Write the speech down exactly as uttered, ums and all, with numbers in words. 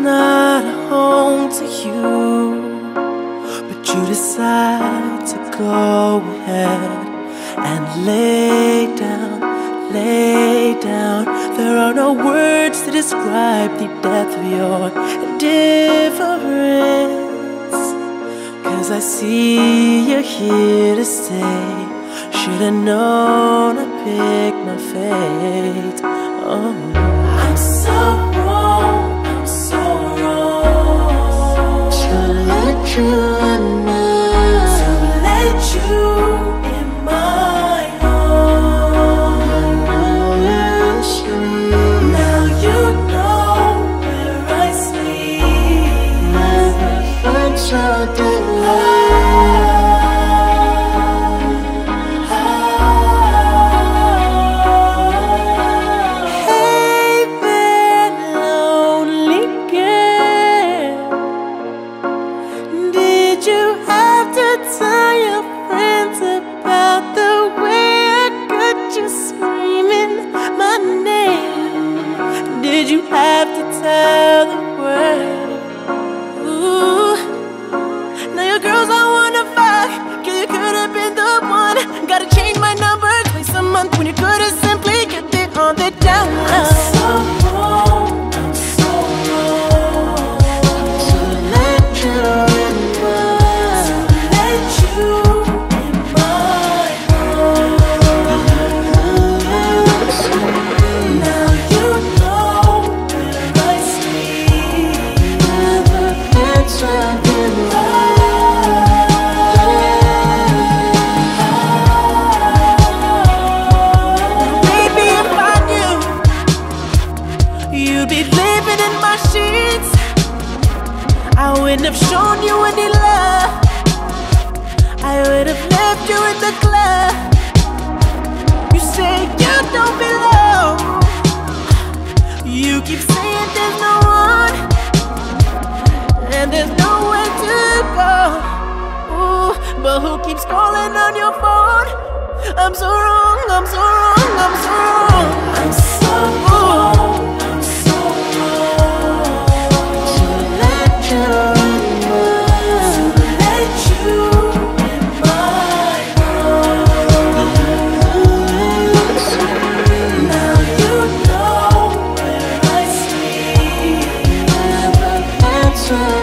not a home to you, but you decide to go ahead and lay down, lay down. There are no words to describe the depth of your indifference, 'cause I see you're here to stay. Should've known I picked my fate. Oh, I'm so wrong, I'm so wrong to let you in my, to let you in my home. Now you know where I sleep. Never felt so deep. Tell your friends about the way I got you screaming my name. Did you have to tell the world? Ooh, now your girls I wanna fuck, 'cause you could've been the one. Gotta change my number twice a month when you could've simply kept it on the down low. I'm so wrong, I'm so wrong to let you in my, you in my home. Now you know where I sleep. Never felt so good. Baby, if I knew you'd be living in my sheets, I wouldn't have shown you any love. I would have left you in the club. You say you don't belong. You keep saying there's no one, and there's nowhere to go. Ooh, but who keeps calling on your phone? I'm so wrong, I'm so wrong, I'm so wrong. I'm so wrong, I'm so wrong to let you in my, to let you. Try